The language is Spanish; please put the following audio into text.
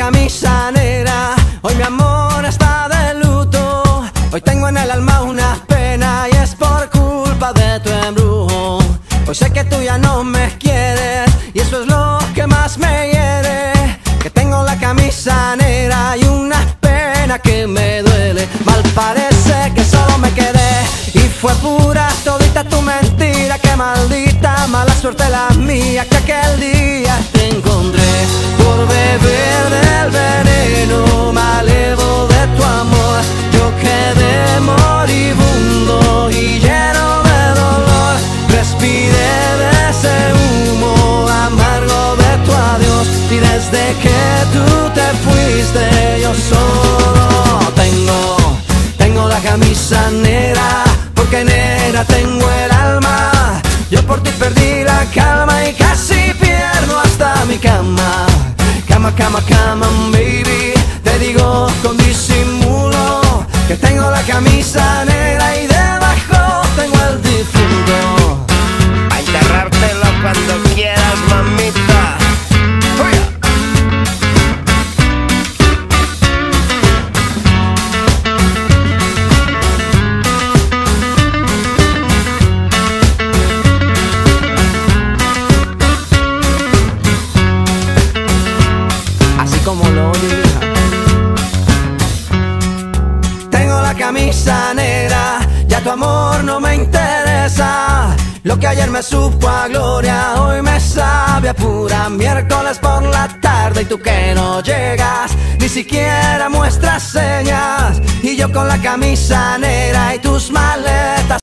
camisa negra, hoy mi amor está de luto. Hoy tengo en el alma una pena y es por culpa de tu embrujo. Hoy sé que tú ya no me quieres y eso es lo que más me hiere. Que tengo la camisa negra y una pena que me duele. Mal parece que solo me quedé y fue pura todita tu mentira. Que maldita mala suerte la mía que aquel día te encontré por beber del veneno malevo de tu amor. Yo quedé moribundo y lleno de dolor. Respiré de ese humo amargo de tu adiós y desde que tú te fuiste yo solo tengo la camisa negra, porque negra tengo el alma. Yo por ti perdí la calma y casi pierdo hasta mi cama. Cama, cama, cama, baby. Te digo con disimulo que tengo la camisa negra y debajo tengo el difunto. A enterrártelo cuando quieras, mamita. Como lo oye, hija. Tengo la camisa negra, ya tu amor no me interesa. Lo que ayer me supo a gloria, hoy me sabe a pura miércoles por la tarde. Y tú que no llegas, ni siquiera muestras señas. Y yo con la camisa negra y tus maletas